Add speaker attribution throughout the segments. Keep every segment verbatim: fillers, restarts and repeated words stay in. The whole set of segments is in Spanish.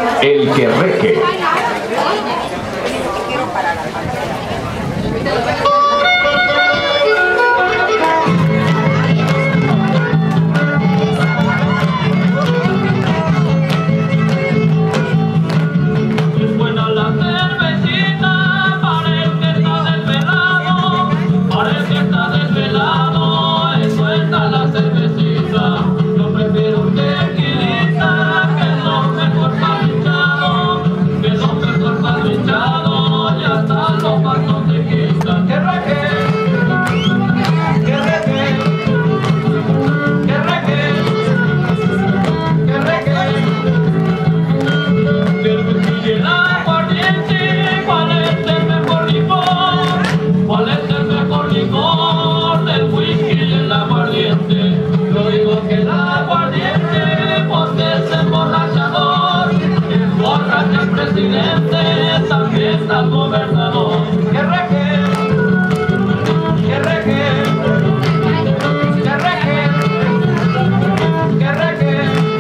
Speaker 1: El Querreque.
Speaker 2: También al gobernador. ¡Qué reque! ¡Qué reque! ¡Qué reque! ¡Qué reque!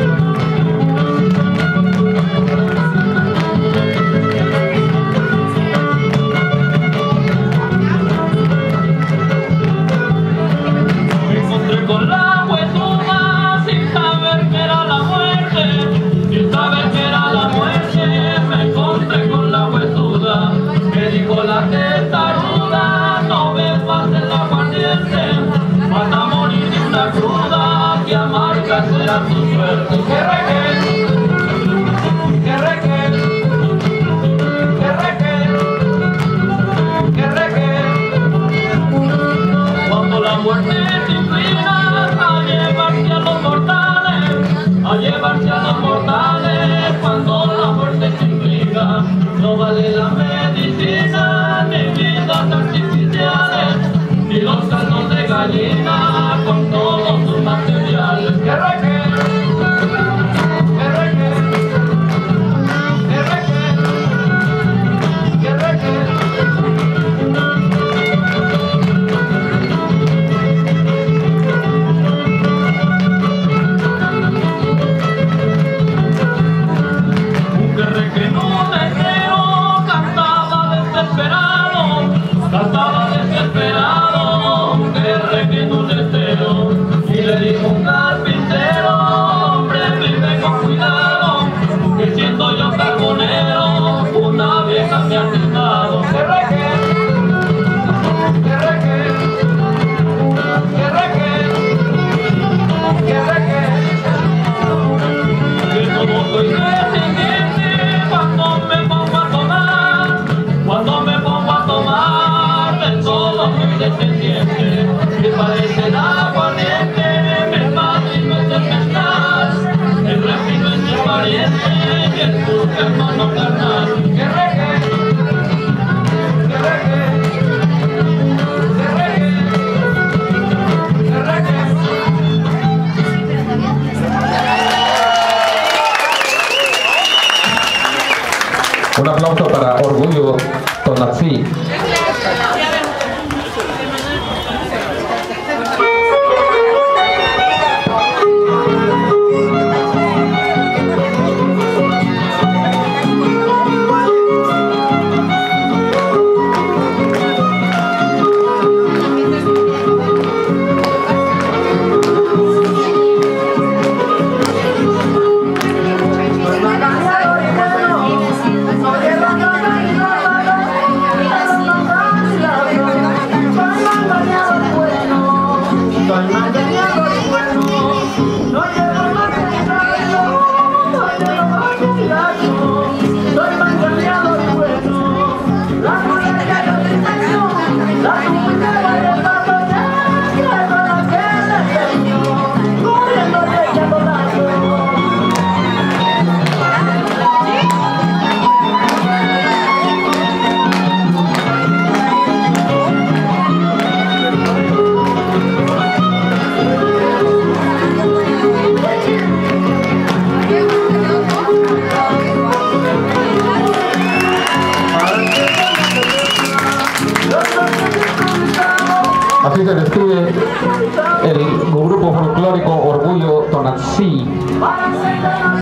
Speaker 2: Me encontré con la huesuda sin saber que era la muerte, sin saber que era la muerte. Me encontré con la huesuda, me dijo la testaruda, no ves más en la aguardiente, vas a morir de una cruda, que amarga será tu suerte. ¡Qué reque! ¡Qué reque! ¡Qué reque! ¡Qué reque! Cuando la muerte te inclina a llevarse a los mortales, a llevarse a los mortales, cuando la muerte te inclina, no vale la medicina, ni vidas artificiales, ni los caldos de gallina con todos sus materiales. ¡Qué reque! ¡Qué reque! ¡Qué reque! ¡Qué reque! Un querreque en un letrero cantaba desesperado, cantaba desesperado, un querreque en un letrero, y le dijo un carpintero, hombre, vive con cuidado, que siento yo carbonero, una vieja me ha quitado. ¡Qué reque! ¡Qué reque! ¡Qué reque! ¡Qué reque! Que como soy resistente cuando me pongo a tomar, cuando me pongo a tomar, de todo muy descendiente, que parece el aguardiente, me mata y me hace pensar, el refino es mi pariente y el tu hermano carnal. ¡Qué reque! ¡Qué reque! ¡Qué reque! ¡Qué reque!
Speaker 1: Un aplauso para Orgullo Tonantzí. Así se describe el grupo folclórico Orgullo Tonantzí.